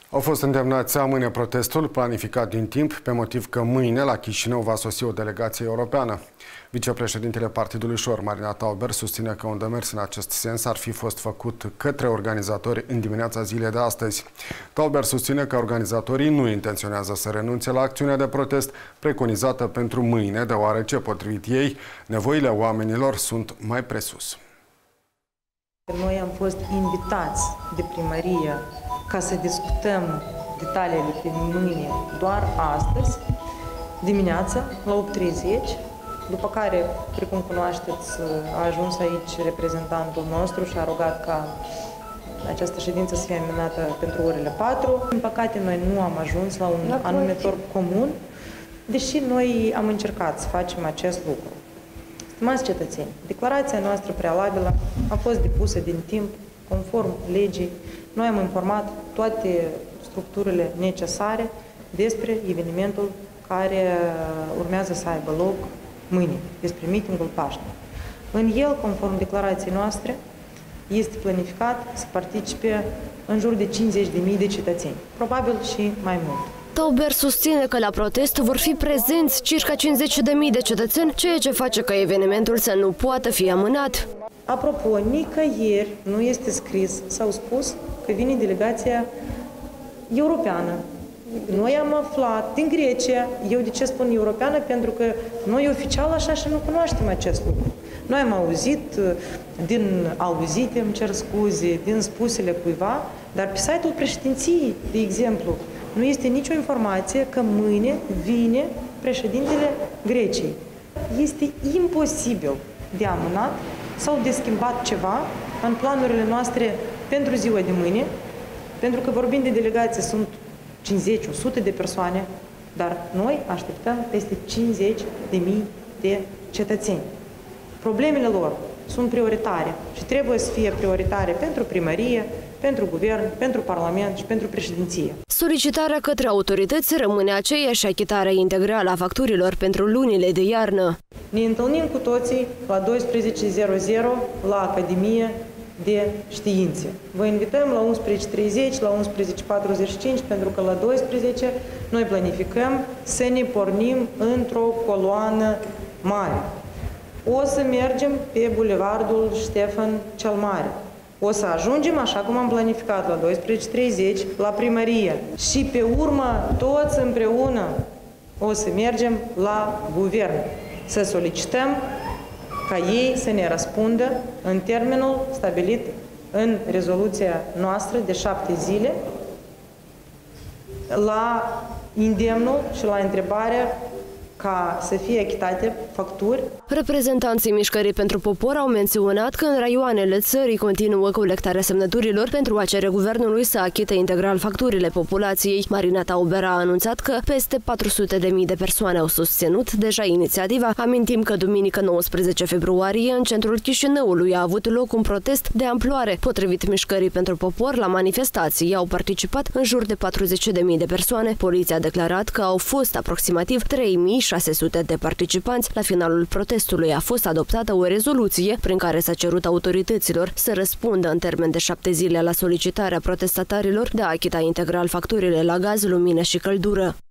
Au fost îndemnați să amâne protestul planificat din timp, pe motiv că mâine la Chișinău va sosi o delegație europeană. Vicepreședintele Partidului Șor, Marina Tauber, susține că un demers în acest sens ar fi fost făcut către organizatori în dimineața zilei de astăzi. Tauber susține că organizatorii nu intenționează să renunțe la acțiunea de protest preconizată pentru mâine, deoarece, potrivit ei, nevoile oamenilor sunt mai presus. Noi am fost invitați de primărie ca să discutăm detaliile pe mâine doar astăzi, dimineața, la 8:30, după care, precum cunoașteți, a ajuns aici reprezentantul nostru și a rugat ca această ședință să fie amânată pentru orele 4. Din păcate, noi nu am ajuns la un anumitor comun, deși noi am încercat să facem acest lucru. Stimați cetățeni, declarația noastră prealabilă a fost depusă din timp, conform legii. Noi am informat toate structurile necesare despre evenimentul care urmează să aibă loc mâine, despre meetingul Paște. În el, conform declarației noastre, este planificat să participe în jur de 50.000 de cetățeni, probabil și mai mult. Tauber susține că la protest vor fi prezenți circa 50.000 de cetățeni, ceea ce face ca evenimentul să nu poată fi amânat. Apropo, nicăieri nu este scris sau spus că vine delegația europeană. Noi am aflat din Grecia. Eu de ce spun europeană? Pentru că noi oficial așa și nu cunoaștem acest lucru. Noi am auzit din auzite, îmi cer scuze, din spusele cuiva, dar pe site-ul președinției, de exemplu, nu este nicio informație că mâine vine președintele Greciei. Este imposibil de amânat sau de schimbat ceva în planurile noastre pentru ziua de mâine, pentru că vorbim de delegații, sunt 50-100 de persoane, dar noi așteptăm peste 50.000 de cetățeni. Problemele lor sunt prioritare și trebuie să fie prioritare pentru primărie, pentru guvern, pentru parlament și pentru președinție. Solicitarea către autorități rămâne aceeași, achitarea integrală a facturilor pentru lunile de iarnă. Ne întâlnim cu toții la 12:00 la Academie de Științe. Vă invităm la 11:30, la 11:45, pentru că la 12 noi planificăm să ne pornim într-o coloană mare. O să mergem pe bulevardul Ștefan cel Mare. O să ajungem, așa cum am planificat, la 12:30 la primărie. Și pe urmă, toți împreună, o să mergem la guvern. Să solicităm ca ei să ne răspundă în termenul stabilit în rezoluția noastră de 7 zile la îndemnul și la întrebarea ca să fie achitate facturi. Reprezentanții Mișcării pentru Popor au menționat că în raioanele țării continuă colectarea semnăturilor pentru a cere guvernului să achite integral facturile populației. Marina Tauber a anunțat că peste 400.000 de persoane au susținut deja inițiativa. Amintim că duminică 19 februarie în centrul Chișinăului a avut loc un protest de amploare. Potrivit Mișcării pentru Popor, la manifestații au participat în jur de 40.000 de persoane. Poliția a declarat că au fost aproximativ 3.600 de participanți. La finalul protestului a fost adoptată o rezoluție prin care s-a cerut autorităților să răspundă în termen de 7 zile la solicitarea protestatarilor de a achita integral facturile la gaz, lumină și căldură.